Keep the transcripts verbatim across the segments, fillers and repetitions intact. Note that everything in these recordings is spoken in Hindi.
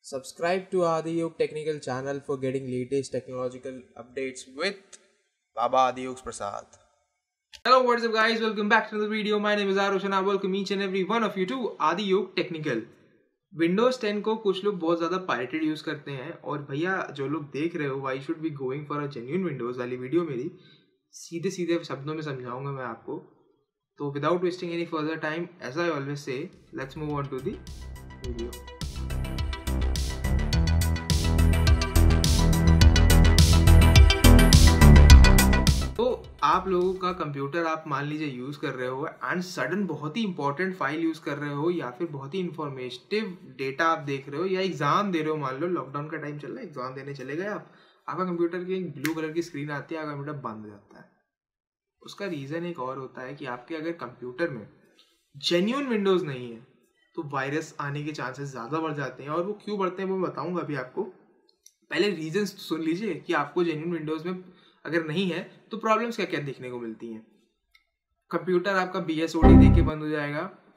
Subscribe to Adiyug Technical channel for getting latest technological updates with Baba Adiyug Prasad. Hello, what is up guys? Welcome back to the video. My name is Arush and I welcome each and every one of you to Adiyug Technical. Windows ten को कुछ लोग बहुत ज़्यादा पायरेटेड यूज़ करते हैं और भैया जो लोग देख रहे हो why should be going for a genuine Windows वाली वीडियो मेरी सीधे सीधे शब्दों में समझाऊंगा मैं आपको. तो without wasting any further time, as I always say, let's move on to the video. तो आप लोगों का कंप्यूटर आप मान लीजिए यूज़ कर रहे हो एंड सडन बहुत ही इंपॉर्टेंट फाइल यूज़ कर रहे हो या फिर बहुत ही इंफॉर्मेटिव डेटा आप देख रहे हो या एग्जाम दे रहे हो. मान लो लॉकडाउन का टाइम चल रहा है, एग्जाम देने चले गए आप, आपका कंप्यूटर की एक ब्लू कलर की स्क्रीन आती है, आपका कंप्यूटर बंद हो जाता है. उसका रीज़न एक और होता है कि आपके अगर कंप्यूटर में जेन्युइन विंडोज़ नहीं है तो वायरस आने के चांसेस ज़्यादा बढ़ जाते हैं. और वो क्यों बढ़ते हैं वो बताऊँगा अभी आपको. पहले रीजन सुन लीजिए कि आपको जेन्युइन विंडोज़ में अगर नहीं है तो प्रॉब्लम्स क्या क्या देखने को मिलती हैं. कंप्यूटर आपका बी एस ओ डी दे के बंद हो जाएगा,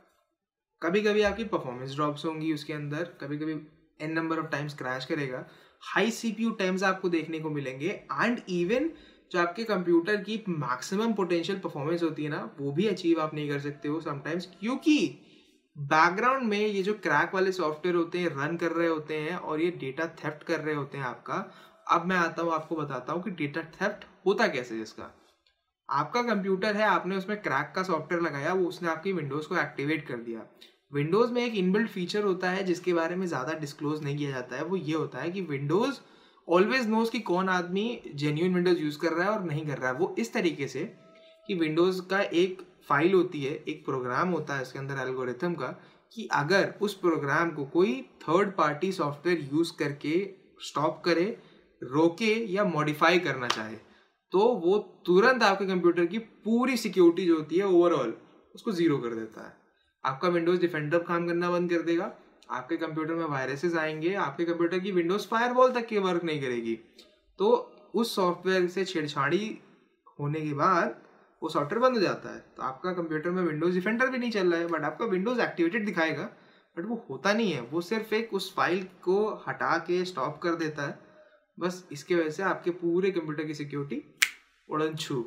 कभी कभी आपकी परफॉर्मेंस ड्रॉप्स होंगी उसके अंदर, कभी कभी n number of times crash करेगा, हाई सीपीयू टाइम्स आपको देखने को मिलेंगे एंड इवन जो आपके कंप्यूटर की मैक्सिमम पोटेंशियल परफॉर्मेंस होती है ना वो भी अचीव आप नहीं कर सकते हो समटाइम्स, क्योंकि बैकग्राउंड में ये जो क्रैक वाले सॉफ्टवेयर होते हैं रन कर रहे होते हैं और ये डेटा थेफ्ट कर रहे होते हैं आपका. अब मैं आता हूँ आपको बताता हूँ कि डेटा थेफ्ट होता कैसे. जिसका आपका कंप्यूटर है, आपने उसमें क्रैक का सॉफ्टवेयर लगाया, वो उसने आपकी विंडोज़ को एक्टिवेट कर दिया. विंडोज़ में एक इनबिल्ट फीचर होता है जिसके बारे में ज़्यादा डिस्क्लोज नहीं किया जाता है. वो ये होता है कि विंडोज़ ऑलवेज नोज कि कौन आदमी जेन्युइन विंडोज़ यूज़ कर रहा है और नहीं कर रहा है. वो इस तरीके से कि विंडोज़ का एक फाइल होती है, एक प्रोग्राम होता है इसके अंदर एल्गोरिथम का, कि अगर उस प्रोग्राम को कोई थर्ड पार्टी सॉफ्टवेयर यूज़ करके स्टॉप करे, रोके या मॉडिफाई करना चाहे तो वो तुरंत आपके कंप्यूटर की पूरी सिक्योरिटी जो होती है ओवरऑल उसको जीरो कर देता है. आपका विंडोज़ डिफेंडर काम करना बंद कर देगा, आपके कंप्यूटर में वायरसेस आएंगे, आपके कंप्यूटर की विंडोज़ फायरवॉल तक की वर्क नहीं करेगी. तो उस सॉफ्टवेयर से छेड़छाड़ी होने के बाद वो सॉफ्टवेयर बंद हो जाता है. तो आपका कंप्यूटर में विंडोज़ डिफेंडर भी नहीं चल रहा है बट आपका विंडोज़ एक्टिवेटेड दिखाएगा, बट वो होता नहीं है. वो सिर्फ एक उस फाइल को हटा के स्टॉप कर देता है. बस इसके वजह से आपके पूरे कंप्यूटर की सिक्योरिटी उड़न छू.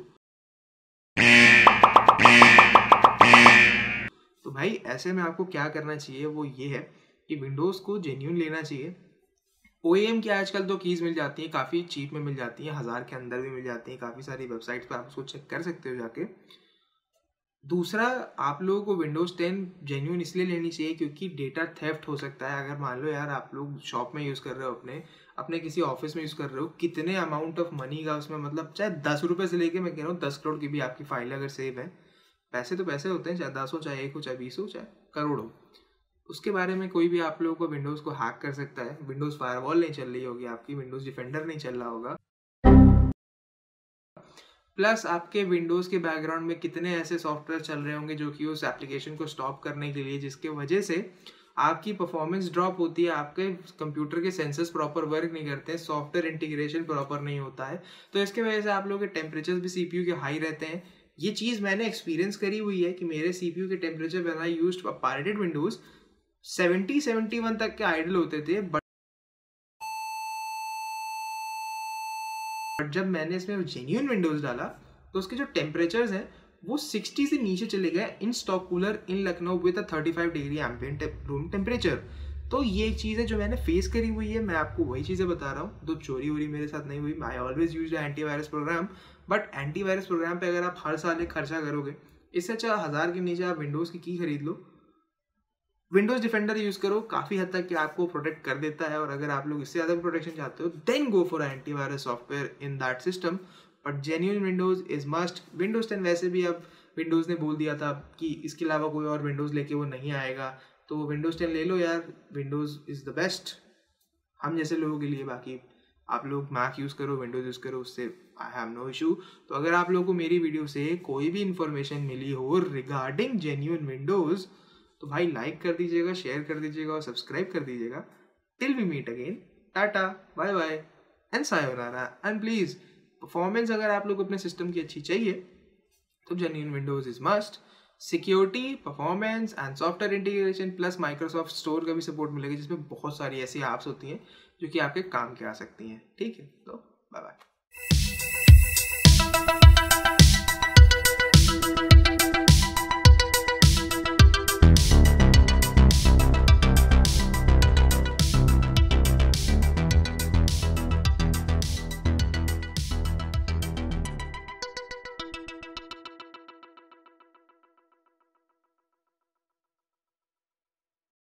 तो भाई ऐसे में आपको क्या करना चाहिए वो ये है कि विंडोज़ को जेन्युइन लेना चाहिए. ओ ई एम की आजकल तो कीज़ मिल जाती हैं, काफ़ी चीप में मिल जाती हैं, हज़ार के अंदर भी मिल जाती हैं, काफ़ी सारी वेबसाइट्स पर आप उसको चेक कर सकते हो जाके. दूसरा, आप लोगों को विंडोज़ टेन जेन्युइन इसलिए लेनी चाहिए क्योंकि डेटा थेफ्ट हो सकता है. अगर मान लो यार आप लोग शॉप में यूज़ कर रहे हो, अपने अपने किसी ऑफिस में यूज़ कर रहे हो, कितने अमाउंट ऑफ मनी का उसमें, मतलब चाहे दस रुपये से लेके मैं कह रहा हूँ दस करोड़ की भी आपकी फाइल अगर सेव है, पैसे तो पैसे होते हैं, चाहे दस हो, चाहे एक हो, चाहे बीस हो, चाहे करोड़ हो, उसके बारे में कोई भी आप लोगों को विंडोज़ को हैक कर सकता है. विंडोज़ फायरवॉल नहीं चल रही होगी आपकी, विंडोज़ डिफेंडर नहीं चल रहा होगा, प्लस आपके विंडोज़ के बैकग्राउंड में कितने ऐसे सॉफ्टवेयर चल रहे होंगे जो कि उस एप्लीकेशन को स्टॉप करने के लिए, जिसके वजह से आपकी परफॉर्मेंस ड्रॉप होती है, आपके कंप्यूटर के सेंसर्स प्रॉपर वर्क नहीं करते हैं, सॉफ्टवेयर इंटीग्रेशन प्रॉपर नहीं होता है. तो इसके वजह से आप लोगों के टेम्परेचर्स भी सीपीयू के हाई रहते हैं. ये चीज़ मैंने एक्सपीरियंस करी हुई है कि मेरे सीपीयू के temperature when I used pirated Windows seventy seventy one तक के आइडल होते थे, बट जब मैंने इसमें जेन्युइन विंडोज़ डाला तो उसके जो टेम्परेचर्स हैं वो सिक्सटी से नीचे चले गए in stock cooler in Lucknow with thirty five degree ambient room temperature. तो ये एक चीज़ है जो मैंने फेस करी हुई है, मैं आपको वही चीज़ें बता रहा हूँ. तो चोरी वोरी मेरे साथ नहीं हुई. I always use antivirus program, but antivirus program पे अगर आप हर साल एक खर्चा करोगे, इससे अच्छा हज़ार के नीचे आप विंडोज़ की की खरीद लो, विंडोज़ डिफेंडर यूज़ करो, काफ़ी हद तक कि आपको प्रोटेक्ट कर देता है. और अगर आप लोग इससे ज़्यादा प्रोटेक्शन चाहते हो then go for antivirus software in that system. But genuine Windows is must. Windows ten वैसे भी अब विंडोज़ ने बोल दिया था कि इसके अलावा कोई और विंडोज़ लेके वो नहीं आएगा, तो विंडोज़ टेन ले लो यार. विंडोज़ इज़ द बेस्ट हम जैसे लोगों के लिए. बाकी आप लोग मैक यूज़ करो, विंडोज़ यूज़ करो, उससे आई हैव नो इशू. तो अगर आप लोगों को मेरी वीडियो से कोई भी इन्फॉर्मेशन मिली हो रिगार्डिंग जेन्युइन विंडोज़ तो भाई लाइक कर दीजिएगा, शेयर कर दीजिएगा और सब्सक्राइब कर दीजिएगा. Till we meet again, tata, bye bye and sayonara. And please performance अगर आप लोग अपने सिस्टम की अच्छी चाहिए तो genuine Windows is must. Security, performance and software integration plus Microsoft Store का भी सपोर्ट मिलेगा, जिसमें बहुत सारी ऐसी ऐप्स होती हैं जो कि आपके काम के आ सकती हैं। ठीक है, तो बाय बाय।